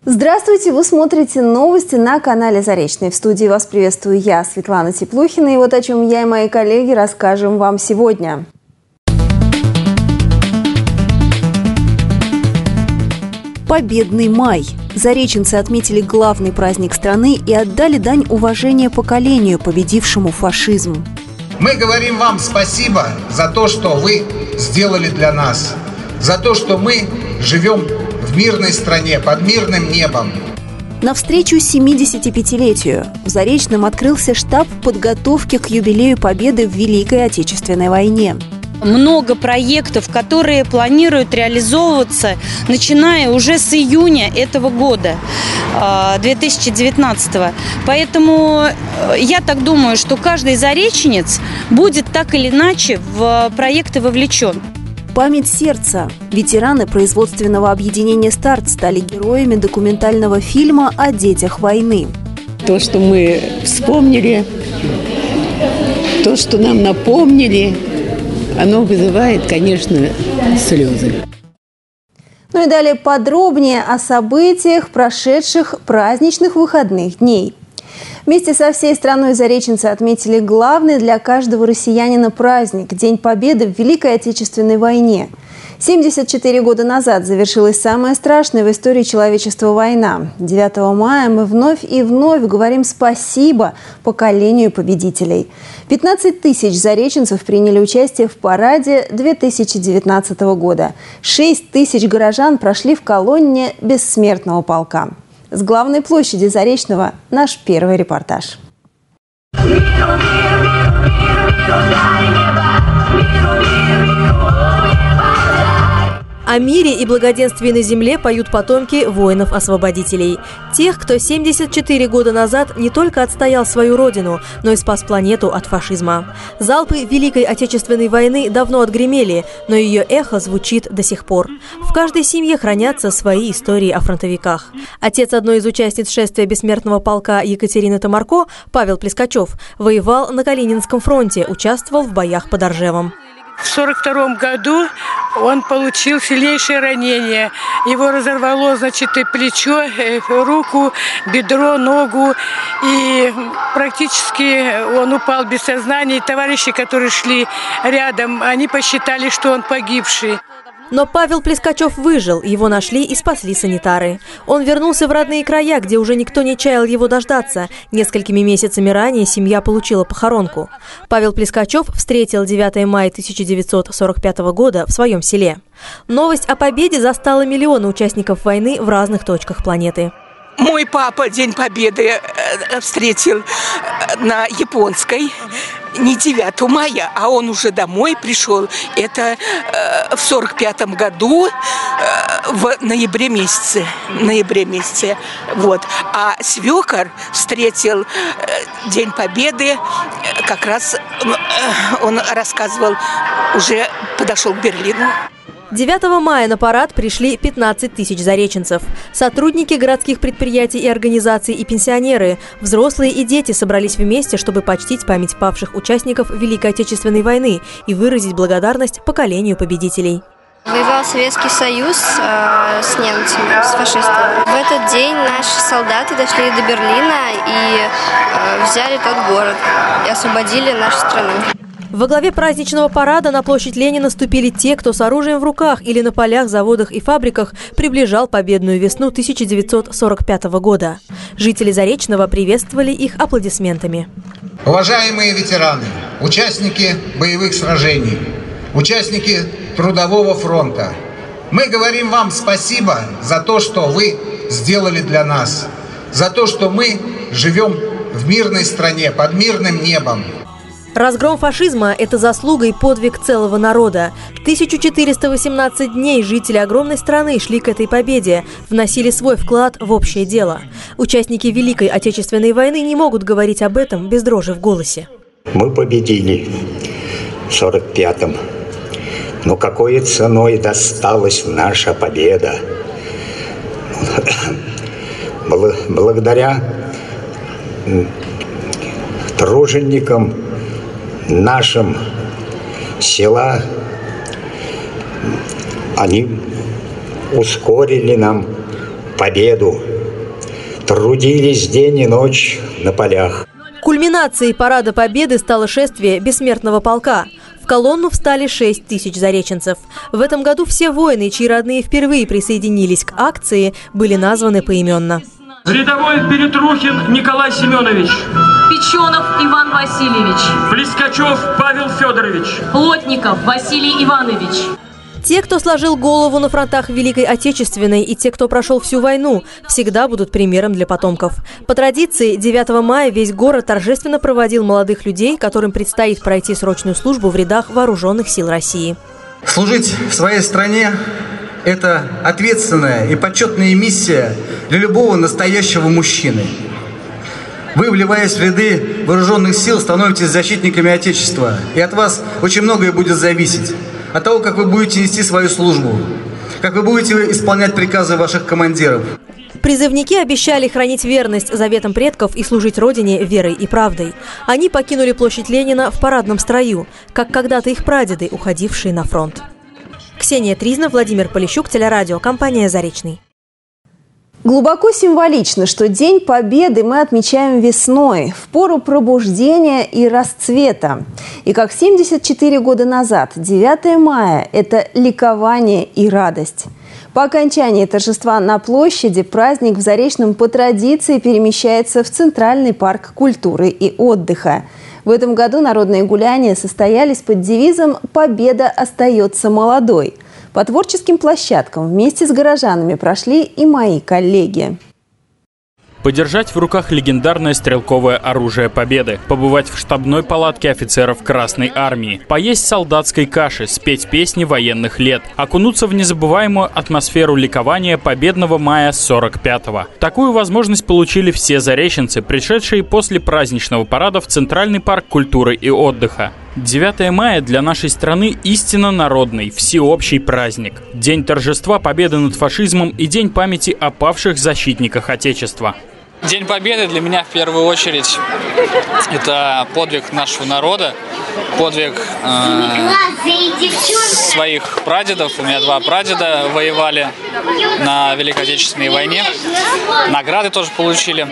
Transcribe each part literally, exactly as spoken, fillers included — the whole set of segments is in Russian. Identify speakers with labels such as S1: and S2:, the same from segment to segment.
S1: Здравствуйте! Вы смотрите новости на канале Заречный. В студии вас приветствую я, Светлана Теплухина. И вот о чем я и мои коллеги расскажем вам сегодня. Победный май. Зареченцы отметили главный праздник страны и отдали дань уважения поколению, победившему фашизм.
S2: Мы говорим вам спасибо за то, что вы сделали для нас, за то, что мы живем в мирной стране, под мирным небом.
S1: Навстречу семидесятипятилетию в Заречном открылся штаб подготовки к юбилею Победы в Великой Отечественной войне.
S3: Много проектов, которые планируют реализовываться, начиная уже с июня этого года, две тысячи девятнадцатого. Поэтому я так думаю, что каждый зареченец будет так или иначе в проекты вовлечен.
S1: Память сердца. Ветераны производственного объединения «Старт» стали героями документального фильма о детях войны.
S4: То, что мы вспомнили, то, что нам напомнили, оно вызывает, конечно, слезы.
S1: Ну и далее подробнее о событиях прошедших праздничных выходных дней. Вместе со всей страной зареченцы отметили главный для каждого россиянина праздник – День Победы в Великой Отечественной войне. семьдесят четыре года назад завершилась самая страшная в истории человечества война. девятого мая мы вновь и вновь говорим спасибо поколению победителей. пятнадцать тысяч зареченцев приняли участие в параде две тысячи девятнадцатого года. шесть тысяч горожан прошли в колонне бессмертного полка. С главной площади Заречного наш первый репортаж.
S5: О мире и благоденствии на земле поют потомки воинов-освободителей. Тех, кто семьдесят четыре года назад не только отстоял свою родину, но и спас планету от фашизма. Залпы Великой Отечественной войны давно отгремели, но ее эхо звучит до сих пор. В каждой семье хранятся свои истории о фронтовиках. Отец одной из участниц шествия бессмертного полка Екатерины Тамарко, Павел Плескачев, воевал на Калининском фронте, участвовал в боях под Оржевом.
S6: В сорок втором году он получил сильнейшее ранение. Его разорвало, значит, и плечо, и руку, бедро, ногу. И практически он упал без сознания. И товарищи, которые шли рядом, они посчитали, что он погибший.
S5: Но Павел Плескачев выжил, его нашли и спасли санитары. Он вернулся в родные края, где уже никто не чаял его дождаться. Несколькими месяцами ранее семья получила похоронку. Павел Плескачев встретил девятого мая тысяча девятьсот сорок пятого года в своем селе. Новость о победе застала миллионы участников войны в разных точках планеты.
S7: Мой папа День Победы встретил на Японской. Не девятого мая, а он уже домой пришел. Это э, в сорок пятом году, э, в ноябре месяце. ноябре месяце. Вот. А свекор встретил э, День Победы, э, как раз э, он рассказывал, уже подошел к Берлину.
S5: девятого мая на парад пришли пятнадцать тысяч зареченцев. Сотрудники городских предприятий и организаций и пенсионеры, взрослые и дети собрались вместе, чтобы почтить память павших участников Великой Отечественной войны и выразить благодарность поколению победителей.
S8: Воевал Советский Союз э, с немцами, с фашистами. В этот день наши солдаты дошли до Берлина и э, взяли тот город и освободили нашу страну.
S5: Во главе праздничного парада на площадь Ленина ступили те, кто с оружием в руках или на полях, заводах и фабриках приближал победную весну тысяча девятьсот сорок пятого года. Жители Заречного приветствовали их аплодисментами.
S2: Уважаемые ветераны, участники боевых сражений, участники Трудового фронта, мы говорим вам спасибо за то, что вы сделали для нас, за то, что мы живем в мирной стране, под мирным небом.
S5: Разгром фашизма – это заслуга и подвиг целого народа. тысяча четыреста восемнадцать дней жители огромной страны шли к этой победе, вносили свой вклад в общее дело. Участники Великой Отечественной войны не могут говорить об этом без дрожи в голосе.
S9: Мы победили в сорок пятом. Но какой ценой досталась наша победа? Благодаря труженикам нашим села, они ускорили нам победу. трудились день и ночь на полях.
S5: Кульминацией Парада Победы стало шествие Бессмертного полка. В колонну встали шесть тысяч зареченцев. В этом году все воины, чьи родные впервые присоединились к акции, были названы поименно.
S10: Рядовой Перетрухин Николай Семенович.
S11: Печенов Иван Васильевич.
S10: Плескачев Павел Федорович.
S11: Плотников Василий Иванович.
S5: Те, кто сложил голову на фронтах Великой Отечественной, и те, кто прошел всю войну, всегда будут примером для потомков. По традиции, девятого мая весь город торжественно проводил молодых людей, которым предстоит пройти срочную службу в рядах Вооруженных сил России.
S12: Служить в своей стране – это ответственная и почетная миссия для любого настоящего мужчины. Вы, вливаясь в ряды Вооруженных сил, становитесь защитниками Отечества, и от вас очень многое будет зависеть. От того, как вы будете нести свою службу, как вы будете исполнять приказы ваших командиров.
S5: Призывники обещали хранить верность заветам предков и служить Родине верой и правдой. Они покинули площадь Ленина в парадном строю, как когда-то их прадеды, уходившие на фронт. Ксения Тризна, Владимир Полищук, телерадио, компания «Заречный».
S1: Глубоко символично, что День Победы мы отмечаем весной, в пору пробуждения и расцвета. И как семьдесят четыре года назад, девятое мая – это ликование и радость. По окончании торжества на площади праздник в Заречном по традиции перемещается в Центральный парк культуры и отдыха. В этом году народные гуляния состоялись под девизом «Победа остается молодой». По творческим площадкам вместе с горожанами прошли и мои коллеги.
S13: Подержать в руках легендарное стрелковое оружие Победы, побывать в штабной палатке офицеров Красной Армии, поесть солдатской каши, спеть песни военных лет, окунуться в незабываемую атмосферу ликования победного мая сорок пятого. Такую возможность получили все зареченцы, пришедшие после праздничного парада в Центральный парк культуры и отдыха. девятое мая для нашей страны истинно народный, всеобщий праздник. День торжества победы над фашизмом и день памяти о павших защитниках Отечества.
S14: День Победы для меня в первую очередь это подвиг нашего народа, подвиг э, своих прадедов. У меня два прадеда воевали на Великой Отечественной войне, награды тоже получили.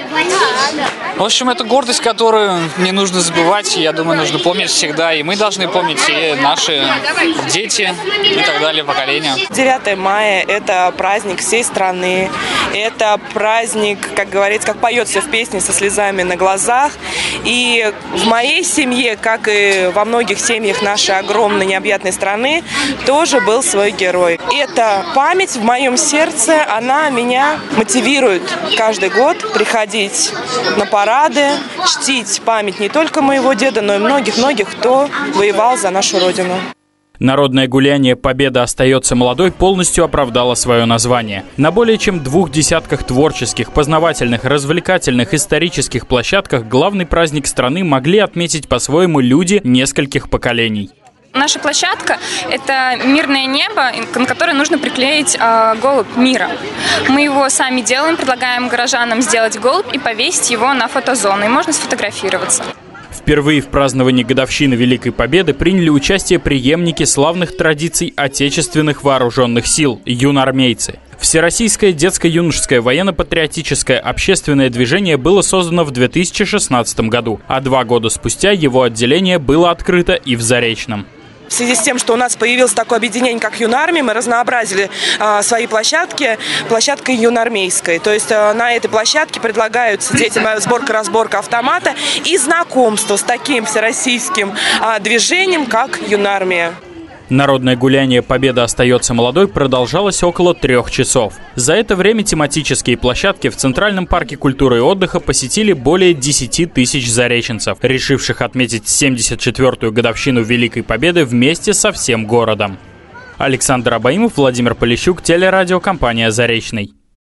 S14: В общем, это гордость, которую не нужно забывать, я думаю, нужно помнить всегда. И мы должны помнить, и наши дети, и так далее, поколения.
S15: девятое мая – это праздник всей страны, это праздник, как говорится, как поется в песне, со слезами на глазах. И в моей семье, как и во многих семьях нашей огромной необъятной страны, тоже был свой герой. Эта память в моем сердце, она меня мотивирует каждый год приходить на парады, чтить память не только моего деда, но и многих-многих, кто воевал за нашу Родину.
S13: Народное гуляние «Победа остается молодой» полностью оправдало свое название. На более чем двух десятках творческих, познавательных, развлекательных, исторических площадках главный праздник страны могли отметить по-своему люди нескольких поколений.
S16: Наша площадка – это мирное небо, на которое нужно приклеить э, голубь мира. Мы его сами делаем, предлагаем горожанам сделать голубь и повесить его на фотозону, и можно сфотографироваться.
S13: Впервые в праздновании годовщины Великой Победы приняли участие преемники славных традиций отечественных вооруженных сил – юноармейцы. Всероссийское детско-юношеское военно-патриотическое общественное движение было создано в две тысячи шестнадцатом году, а два года спустя его отделение было открыто и в Заречном.
S15: В связи с тем, что у нас появилось такое объединение, как Юнармия, мы разнообразили э, свои площадки площадкой юноармейской. То есть э, на этой площадке предлагаются детям сборка-разборка автомата и знакомство с таким всероссийским э, движением, как Юнармия.
S13: Народное гуляние «Победа остается молодой» продолжалось около трех часов. За это время тематические площадки в Центральном парке культуры и отдыха посетили более десяти тысяч зареченцев, решивших отметить семьдесят четвёртую годовщину Великой Победы вместе со всем городом. Александр Абаимов, Владимир Полищук, телерадиокомпания «Заречный».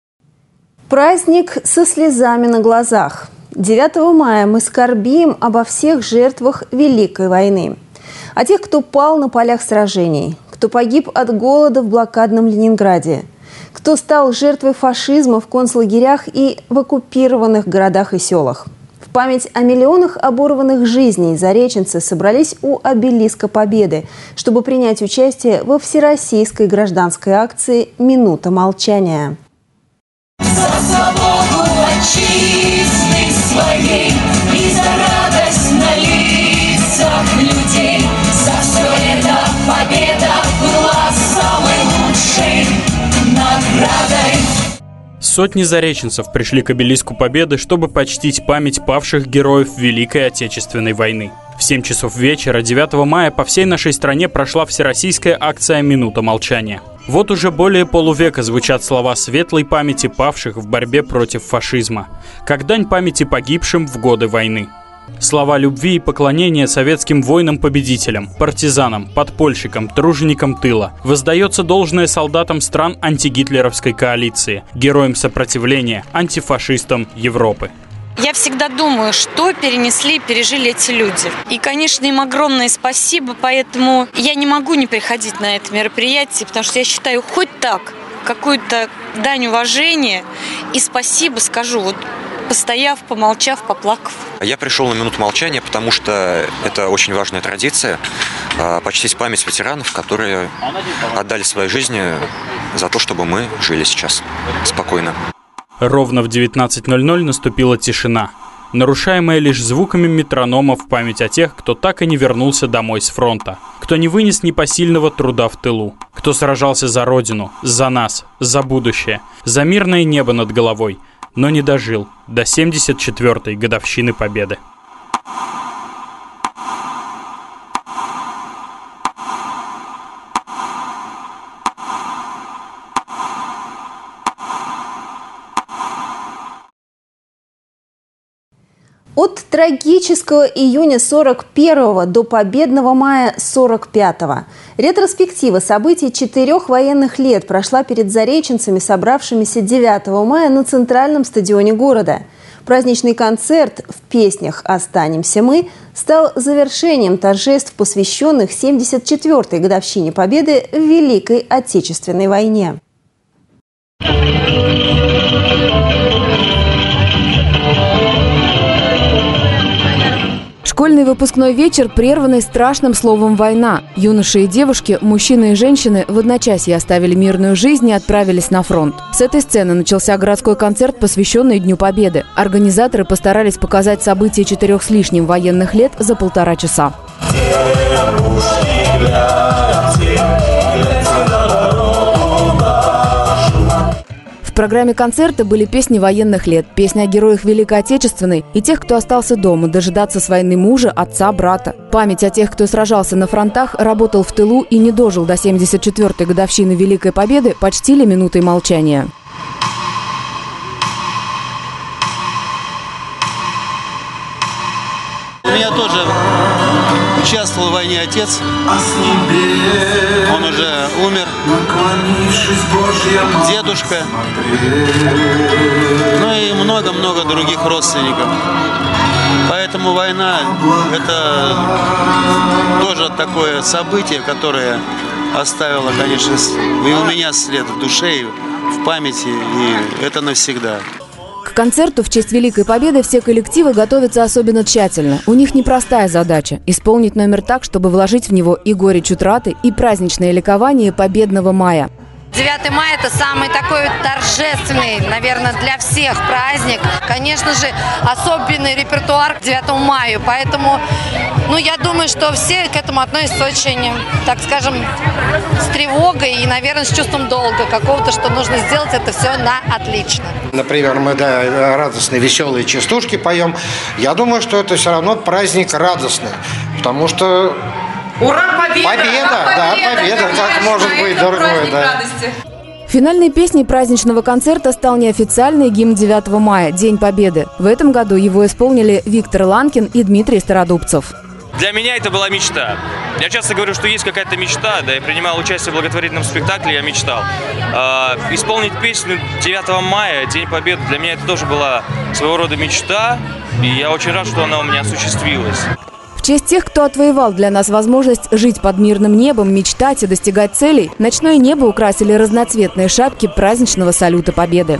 S1: Праздник со слезами на глазах. девятого мая мы скорбим обо всех жертвах Великой войны. О тех, кто пал на полях сражений, кто погиб от голода в блокадном Ленинграде, кто стал жертвой фашизма в концлагерях и в оккупированных городах и селах. В память о миллионах оборванных жизней зареченцы собрались у обелиска Победы, чтобы принять участие во всероссийской гражданской акции «Минута молчания». За свободу!
S17: отчизны своей и за радость на лицах людей. За все это победа была самой лучшей наградой.
S13: Сотни зареченцев пришли к обелиску Победы, чтобы почтить память павших героев Великой Отечественной войны. В семь часов вечера девятого мая по всей нашей стране прошла всероссийская акция «Минута молчания». Вот уже более полувека звучат слова светлой памяти павших в борьбе против фашизма, как дань памяти погибшим в годы войны. Слова любви и поклонения советским воинам-победителям, партизанам, подпольщикам, труженикам тыла. Воздается должное солдатам стран антигитлеровской коалиции, героям сопротивления, антифашистам Европы.
S3: Я всегда думаю, что перенесли, пережили эти люди. И, конечно, им огромное спасибо, поэтому я не могу не приходить на это мероприятие, потому что я считаю, хоть так, какую-то дань уважения и спасибо скажу, вот постояв, помолчав, поплакав.
S18: Я пришел на минуту молчания, потому что это очень важная традиция – почтить память ветеранов, которые отдали свои жизни за то, чтобы мы жили сейчас спокойно.
S13: Ровно в девятнадцать ноль ноль наступила тишина, нарушаемая лишь звуками метронома в память о тех, кто так и не вернулся домой с фронта, кто не вынес непосильного труда в тылу, кто сражался за Родину, за нас, за будущее, за мирное небо над головой, но не дожил до семьдесят четвёртой годовщины Победы.
S1: От трагического июня сорок первого до победного мая сорок пятого. Ретроспектива событий четырех военных лет прошла перед зареченцами, собравшимися девятого мая на центральном стадионе города. Праздничный концерт в песнях «Останемся мы» стал завершением торжеств, посвященных семьдесят четвёртой годовщине Победы в Великой Отечественной войне.
S19: Школьный выпускной вечер, прерванный страшным словом «война». Юноши и девушки, мужчины и женщины в одночасье оставили мирную жизнь и отправились на фронт. С этой сцены начался городской концерт, посвященный Дню Победы. Организаторы постарались показать события четырех с лишним военных лет за полтора часа. В программе концерта были песни военных лет, песни о героях Великой Отечественной и тех, кто остался дома, дожидаться с войны мужа, отца, брата. Память о тех, кто сражался на фронтах, работал в тылу и не дожил до семьдесят четвёртой годовщины Великой Победы, почтили минутой молчания.
S20: У меня тоже участвовал в войне отец. Он уже умер. Дедушка. Ну и много-много других родственников. Поэтому война – это тоже такое событие, которое оставило, конечно, и у меня след в душе, и в памяти, и это навсегда.
S19: К концерту в честь Великой Победы все коллективы готовятся особенно тщательно. У них непростая задача – исполнить номер так, чтобы вложить в него и горечь утраты, и праздничное ликование победного мая.
S21: девятое мая – это самый такой торжественный, наверное, для всех праздник. Конечно же, особенный репертуар к девятому мая. Поэтому, ну, я думаю, что все к этому относятся очень, так скажем, с тревогой и, наверное, с чувством долга какого-то, что нужно сделать это все на отлично.
S22: Например, мы, да, радостные, веселые частушки поем. Я думаю, что это все равно праздник радостный, потому что...
S21: Ура, победа!
S22: Победа, да, победа, как может быть другое, да.
S19: Финальной песней праздничного концерта стал неофициальный гимн девятого мая – День Победы. В этом году его исполнили Виктор Ланкин и Дмитрий Стародубцев.
S23: Для меня это была мечта. Я часто говорю, что есть какая-то мечта, да, я принимал участие в благотворительном спектакле, я мечтал. Э, исполнить песню девятого мая, День Победы, для меня это тоже была своего рода мечта, и я очень рад, что она у меня осуществилась.
S19: В честь тех, кто отвоевал для нас возможность жить под мирным небом, мечтать и достигать целей, ночное небо украсили разноцветные шапки праздничного салюта Победы.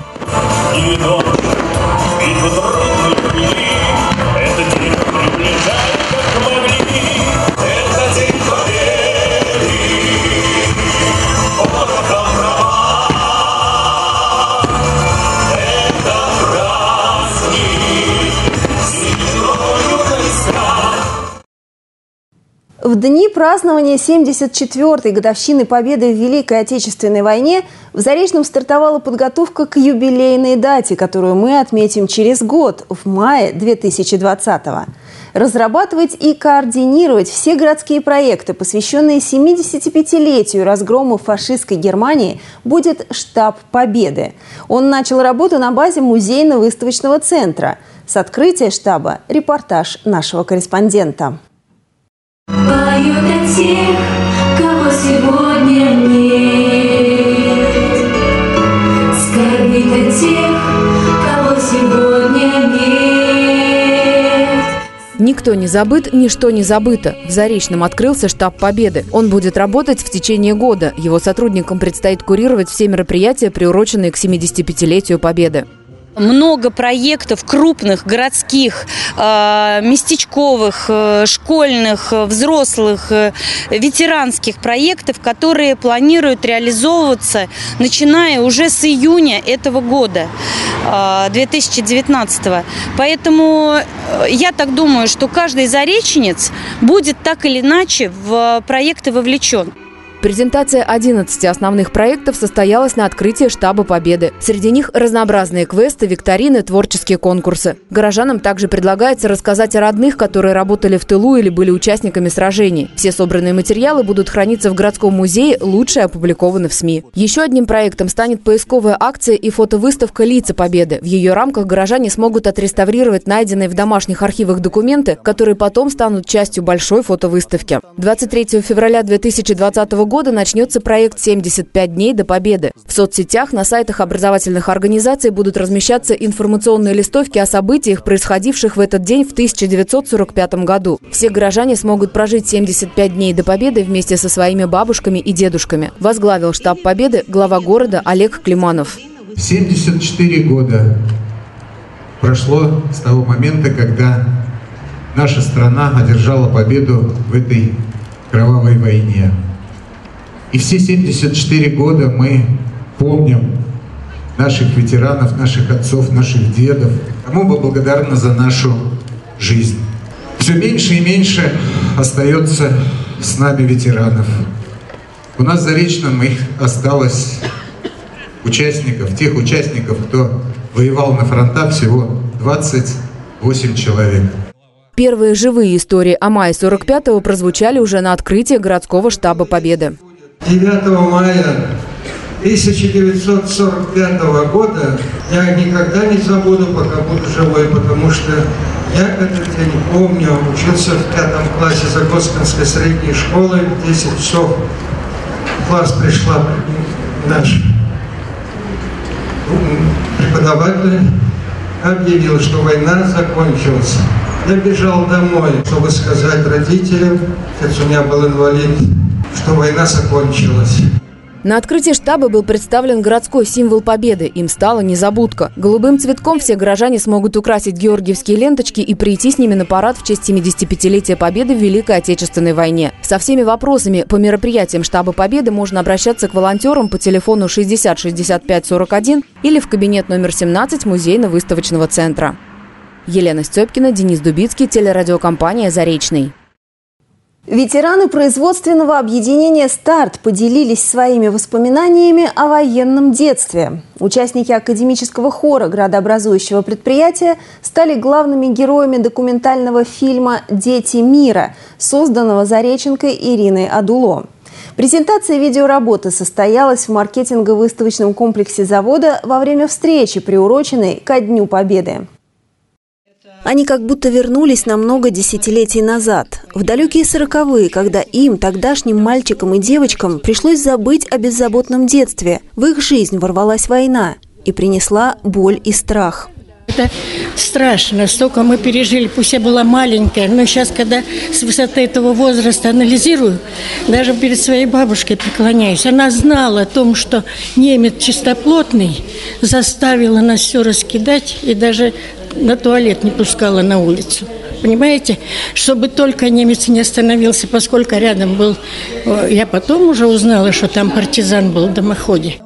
S1: В дни празднования семьдесят четвёртой годовщины победы в Великой Отечественной войне в Заречном стартовала подготовка к юбилейной дате, которую мы отметим через год, в мае две тысячи двадцатого. Разрабатывать и координировать все городские проекты, посвященные семидесятипятилетию разгрома фашистской Германии, будет штаб Победы. Он начал работу на базе музейно-выставочного центра. С открытия штаба репортаж нашего корреспондента.
S17: Поют о тех, кого сегодня нет, скорбит о тех, кого сегодня нет.
S19: Никто не забыт, ничто не забыто. В Заречном открылся штаб Победы. Он будет работать в течение года. Его сотрудникам предстоит курировать все мероприятия, приуроченные к семидесятипятилетию Победы.
S3: Много проектов крупных, городских, э, местечковых, э, школьных, э, взрослых, э, ветеранских проектов, которые планируют реализовываться, начиная уже с июня этого года, э, две тысячи девятнадцатого. Поэтому я так думаю, что каждый зареченец будет так или иначе в проекты вовлечен.
S19: Презентация одиннадцати основных проектов состоялась на открытии штаба Победы. Среди них разнообразные квесты, викторины, творческие конкурсы. Горожанам также предлагается рассказать о родных, которые работали в тылу или были участниками сражений. Все собранные материалы будут храниться в городском музее, лучше опубликованы в СМИ. Еще одним проектом станет поисковая акция и фотовыставка «Лица Победы». В ее рамках горожане смогут отреставрировать найденные в домашних архивах документы, которые потом станут частью большой фотовыставки. двадцать третьего февраля две тысячи двадцатого года года начнется проект «семьдесят пять дней до Победы». В соцсетях, на сайтах образовательных организаций будут размещаться информационные листовки о событиях, происходивших в этот день в тысяча девятьсот сорок пятом году. Все горожане смогут прожить семьдесят пять дней до Победы вместе со своими бабушками и дедушками. Возглавил штаб Победы глава города Олег Климанов.
S2: семьдесят четыре года прошло с того момента, когда наша страна одержала победу в этой кровавой войне. И все семьдесят четыре года мы помним наших ветеранов, наших отцов, наших дедов, кому мы благодарны за нашу жизнь. Все меньше и меньше остается с нами ветеранов. У нас в Заречном их осталось участников, тех участников, кто воевал на фронтах, всего двадцать восемь человек.
S19: Первые живые истории о мае сорок пятого прозвучали уже на открытии городского штаба Победы.
S4: девятого мая тысяча девятьсот сорок пятого года я никогда не забуду, пока буду живой, потому что я этот день помню, учился в пятом классе Загоскинской средней школы, в десять часов в класс пришла наш преподаватель, объявил, что война закончилась. Я бежал домой, чтобы сказать родителям, отец у меня был инвалид, что война закончилась.
S19: На открытии штаба был представлен городской символ Победы. Им стала незабудка. Голубым цветком все горожане смогут украсить георгиевские ленточки и прийти с ними на парад в честь семидесятипятилетия Победы в Великой Отечественной войне. Со всеми вопросами по мероприятиям штаба Победы можно обращаться к волонтерам по телефону шестьдесят шестьдесят пять сорок один или в кабинет номер семнадцать музейно-выставочного центра. Елена Степкина, Денис Дубицкий, телерадиокомпания «Заречный».
S1: Ветераны производственного объединения «Старт» поделились своими воспоминаниями о военном детстве. Участники академического хора градообразующего предприятия стали главными героями документального фильма «Дети мира», созданного зареченкой Ириной Адуло. Презентация видеоработы состоялась в маркетинго-выставочном комплексе завода во время встречи, приуроченной ко Дню Победы. Они как будто вернулись на много десятилетий назад, в далекие сороковые, когда им, тогдашним мальчикам и девочкам, пришлось забыть о беззаботном детстве. В их жизнь ворвалась война и принесла боль и страх.
S6: Это страшно, столько мы пережили, пусть я была маленькая, но сейчас, когда с высоты этого возраста анализирую, даже перед своей бабушкой преклоняюсь. Она знала о том, что немец чистоплотный, заставила нас все раскидать и даже на туалет не пускала на улицу. Понимаете? Чтобы только немец не остановился, поскольку рядом был... Я потом уже узнала, что там партизан был в дымоходе.
S19: В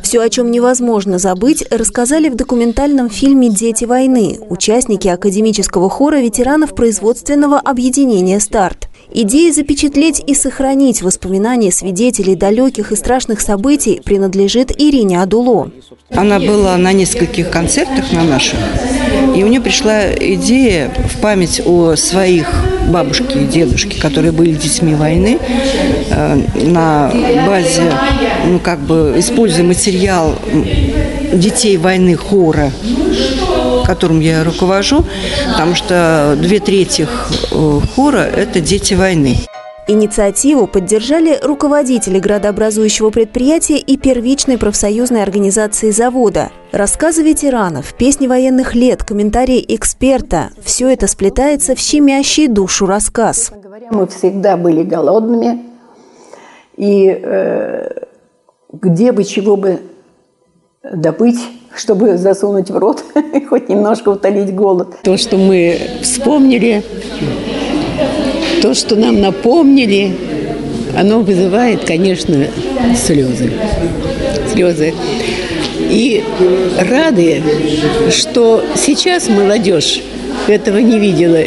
S1: Все, о чем невозможно забыть, рассказали в документальном фильме «Дети войны» участники академического хора ветеранов производственного объединения «Старт». Идея запечатлеть и сохранить воспоминания свидетелей далеких и страшных событий принадлежит Ирине Адуло.
S7: Она была на нескольких концертах на наших, и у нее пришла идея в память о своих бабушке и дедушке, которые были детьми войны, на базе, ну, как бы, используя материал детей войны хора, которым я руковожу, потому что две трети хора – это дети войны.
S1: Инициативу поддержали руководители градообразующего предприятия и первичной профсоюзной организации завода. Рассказы ветеранов, песни военных лет, комментарии эксперта – все это сплетается в щемящий душу рассказ.
S8: Мы всегда были голодными, и э, где бы чего бы добыть, чтобы засунуть в рот и хоть немножко утолить голод.
S9: То, что мы вспомнили, то, что нам напомнили, оно вызывает, конечно, слезы. Слезы. И рады, что сейчас молодежь этого не видела.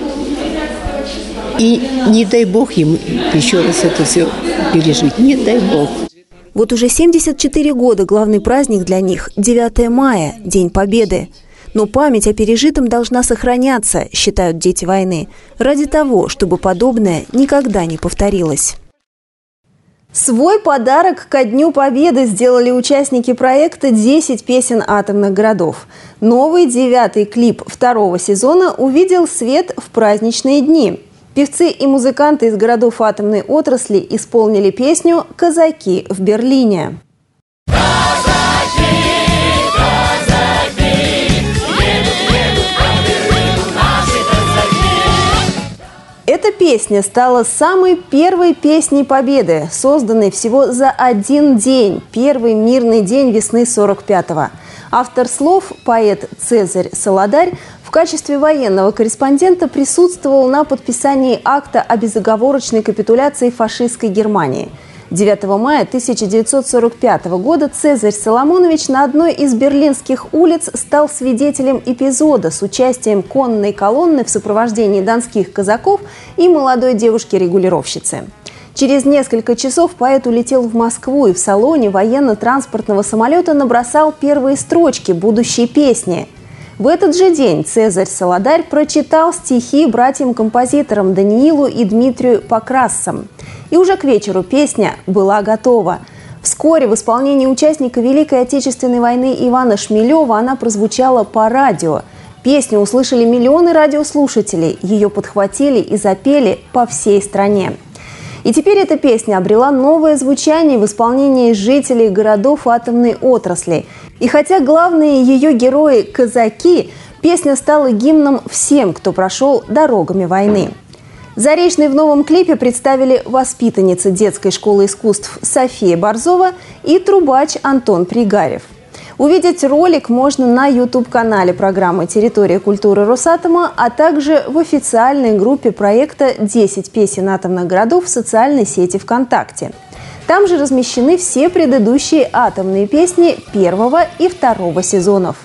S9: И не дай бог им еще раз это все пережить. Не дай бог.
S1: Вот уже семьдесят четыре года главный праздник для них – девятое мая, День Победы. Но память о пережитом должна сохраняться, считают дети войны, ради того, чтобы подобное никогда не повторилось. Свой подарок ко Дню Победы сделали участники проекта «десять песен атомных городов». Новый девятый клип второго сезона увидел свет в праздничные дни. Певцы и музыканты из городов атомной отрасли исполнили песню «Казаки в Берлине». Эта песня стала самой первой песней Победы, созданной всего за один день, первый мирный день весны сорок пятого. Автор слов, поэт Цезарь Солодарь, в качестве военного корреспондента присутствовал на подписании акта о безоговорочной капитуляции фашистской Германии. девятого мая тысяча девятьсот сорок пятого года Цезарь Соломонович на одной из берлинских улиц стал свидетелем эпизода с участием конной колонны в сопровождении донских казаков и молодой девушки-регулировщицы. Через несколько часов поэт улетел в Москву и в салоне военно-транспортного самолета набросал первые строчки будущей песни. В этот же день Цезарь Солодарь прочитал стихи братьям-композиторам Даниилу и Дмитрию Покрассам. И уже к вечеру песня была готова. Вскоре в исполнении участника Великой Отечественной войны Ивана Шмелева она прозвучала по радио. Песню услышали миллионы радиослушателей, ее подхватили и запели по всей стране. И теперь эта песня обрела новое звучание в исполнении жителей городов атомной отрасли. И хотя главные ее герои – казаки, песня стала гимном всем, кто прошел дорогами войны. Заречный в новом клипе представили воспитанница детской школы искусств София Борзова и трубач Антон Пригарев. Увидеть ролик можно на ютуб-канале программы «Территория культуры Росатома», а также в официальной группе проекта «десять песен атомных городов» в социальной сети ВКонтакте. Там же размещены все предыдущие атомные песни первого и второго сезонов.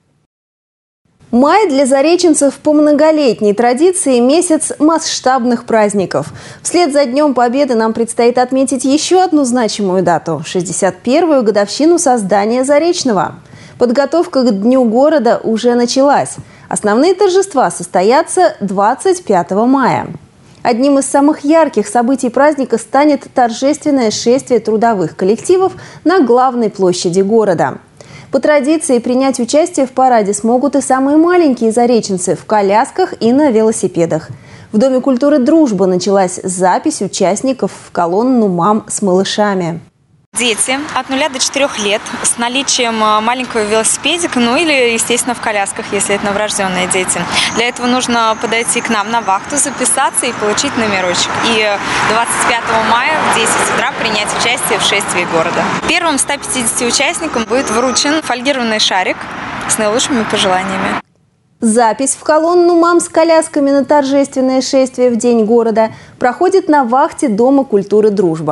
S1: Май для зареченцев по многолетней традиции месяц масштабных праздников. Вслед за Днем Победы нам предстоит отметить еще одну значимую дату – шестьдесят первую годовщину создания Заречного. Подготовка к Дню города уже началась. Основные торжества состоятся двадцать пятого мая. Одним из самых ярких событий праздника станет торжественное шествие трудовых коллективов на главной площади города. По традиции принять участие в параде смогут и самые маленькие зареченцы в колясках и на велосипедах. В Доме культуры «Дружба» началась запись участников в колонну мам с малышами.
S24: Дети от нуля до четырёх лет с наличием маленького велосипедика, ну или, естественно, в колясках, если это новорожденные дети. Для этого нужно подойти к нам на вахту, записаться и получить номерочек. И двадцать пятого мая в десять утра принять участие в шествии города. Первым ста пятидесяти участникам будет вручен фольгированный шарик с наилучшими пожеланиями.
S1: Запись в колонну мам с колясками на торжественное шествие в День города проходит на вахте Дома культуры «Дружба».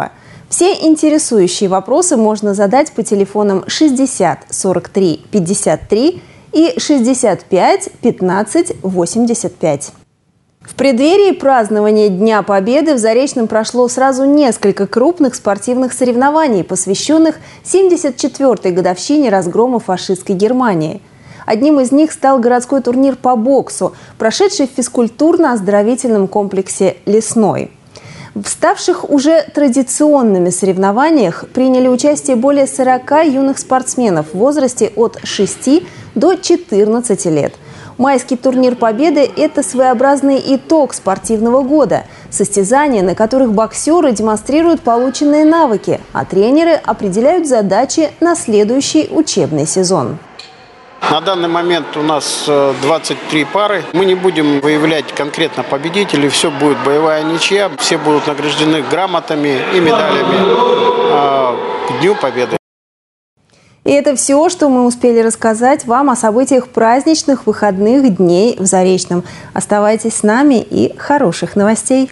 S1: Все интересующие вопросы можно задать по телефонам шестьдесят сорок три пятьдесят три и шестьдесят пять пятнадцать восемьдесят пять. В преддверии празднования Дня Победы в Заречном прошло сразу несколько крупных спортивных соревнований, посвященных семьдесят четвёртой годовщине разгрома фашистской Германии. Одним из них стал городской турнир по боксу, прошедший в физкультурно-оздоровительном комплексе «Лесной». В ставших уже традиционными соревнованиях приняли участие более сорока юных спортсменов в возрасте от шести до четырнадцати лет. Майский турнир Победы – это своеобразный итог спортивного года. Состязания, на которых боксеры демонстрируют полученные навыки, а тренеры определяют задачи на следующий учебный сезон.
S5: На данный момент у нас двадцать три пары. Мы не будем выявлять конкретно победителей. Все будет боевая ничья. Все будут награждены грамотами и медалями к Дню Победы.
S1: И это все, что мы успели рассказать вам о событиях праздничных выходных дней в Заречном. Оставайтесь с нами и хороших новостей.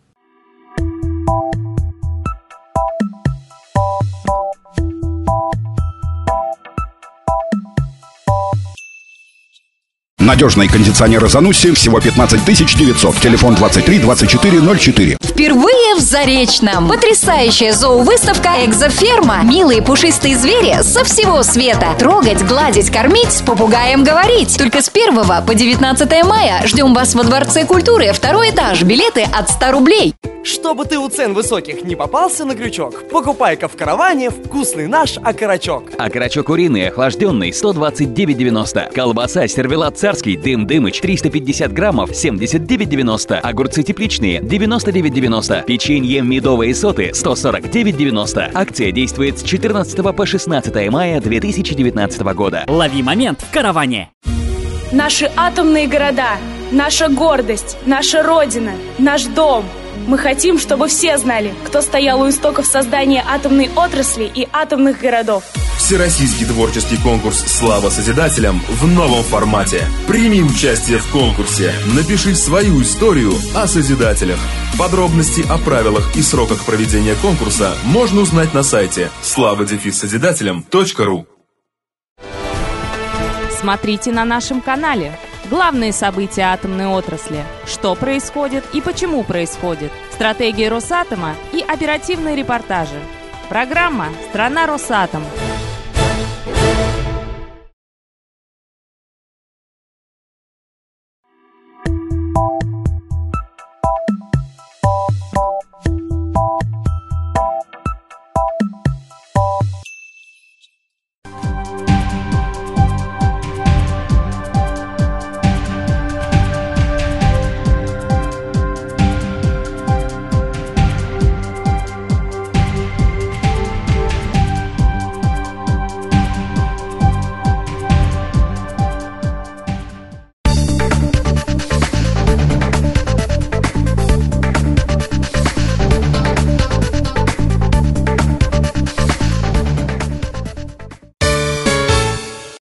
S10: Надежные кондиционеры Занусси всего пятнадцать тысяч девятьсот. Телефон двадцать три двадцать четыре ноль четыре.
S11: Впервые в Заречном. Потрясающая зоовыставка «Экзоферма». Милые пушистые звери со всего света. Трогать, гладить, кормить, с попугаем говорить. Только с первого по девятнадцатое мая ждем вас во Дворце культуры. Второй этаж. Билеты от ста рублей.
S12: Чтобы ты у цен высоких не попался на крючок, покупай-ка в караване вкусный наш окорочок.
S25: Окорочок куриный, охлажденный, сто двадцать девять девяносто. Колбаса сервелат царский, дым Дымыч, триста пятьдесят граммов, семьдесят девять девяносто. Огурцы тепличные, девяносто девять девяносто. Печенье медовые соты, сто сорок девять девяносто. Акция действует с четырнадцатого по шестнадцатое мая две тысячи девятнадцатого года.
S26: Лови момент в караване.
S27: Наши атомные города, наша гордость, наша родина, наш дом. Мы хотим, чтобы все знали, кто стоял у истоков создания атомной отрасли и атомных городов.
S28: Всероссийский творческий конкурс «Слава Созидателям» в новом формате. Прими участие в конкурсе. Напиши свою историю о Созидателях. Подробности о правилах и сроках проведения конкурса можно узнать на сайте слава созидателям точка ру.
S29: Смотрите на нашем канале. Главные события атомной отрасли. Что происходит и почему происходит. Стратегия Росатома и оперативные репортажи. Программа «Страна Росатом».